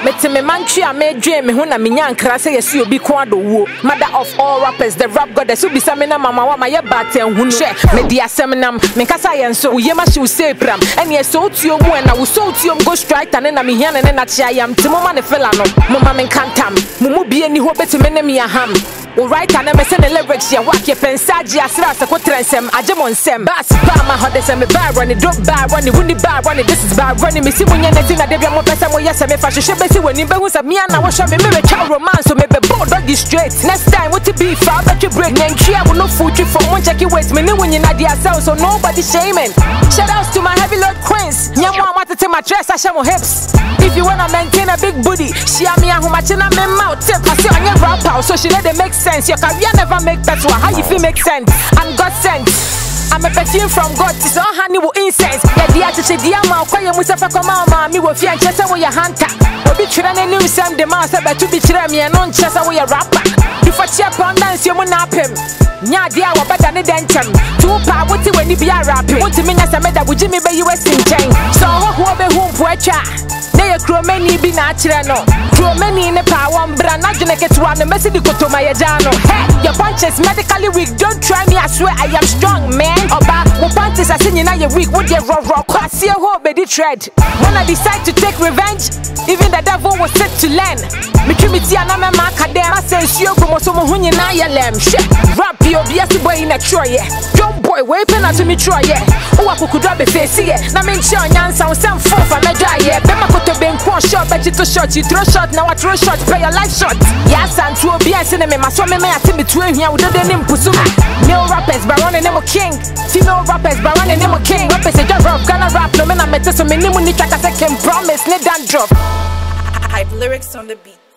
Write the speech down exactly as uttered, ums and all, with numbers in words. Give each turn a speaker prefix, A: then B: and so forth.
A: Mete me manchi a me dream me huna me nyankra say yes you be kwado wo. Mother of all rappers, the rap goddess who be samina mama wa my bate hunu. She me di asemnam me kasa yen so ye ma she say pram. And yes so to mu and I will so to go strike and na me hian and na chia yam timoma ne fella no. Mama men kantam. Mumu bi ani ho beti me ne me aham. O right and me send the lyrics ya wak ye pensaji asra se kotrensem ajemonsem. Bass ba ma hode se me ba run it drop ba run it wuni ba run it this is ba run it me si munya na tina debia mo pesa mo yesa me fa hwehwe besi wani be hu sa me na wo hwe me me twa romance so me be bold doggy straight. Next time what to be for bet you break nantria will no food you for one check it wait me ne wuni na dia sell so nobody shaming. Shout outs to my heavy load queens. Nyamo amata te my dress I show my hips. If you wanna maintain a big booty, she a me a humachina me mouth tip. I say on your rap out so she let it make sense. Your career never make that one. How you feel make sense? I'm God sent. I'm a perfume from God. It's all honey with incense. Yeah, dear to say, dear ma, kwa you musa fa koma ma mi wo fia chesa wo ya hunter. Obi chira ne new sam de ma say betu bi chira me no chesa wo ya rapper. You for check on dance you mo na pem. Nya dear wo better ne dentem. Two pa woti weni bi a rap. Woti me nya say me da wo jimi be you sin chain. So ho ho be hu po atwa. Na ye kro mani bi na chira no. Kro mani ne pa won bra na dwene ketwa no mesi di kotoma ye ja no. Hey, your punches medically weak. Don't try me, I swear I am strong, man. Oba, wo panties are singing now you're weak. What you raw raw? I see a whole baby tread. When I decide to take revenge, even the devil was set to learn. Me kimiti ana me makadem. I say you go mo so mo hunye na ya lem. Shit, rap yo biasi boy in a troye. Young boy, wait pen to me troye. Oh, I could drop a face here. Na me nchi onyansa on some four for me dry yeah. Be makoto ben kwa shot, bet you to shot. You throw shot, now I throw shot. Play your life shot. Yes, and to be a cinema. My swami me ati between here. We do the name pursue. Male rappers, but running them a king. Female rappers, but running them a king. Rappers a drop rap, gonna rap. No man I met so many money track I can promise. Let that drop.
B: Hype lyrics on the beat.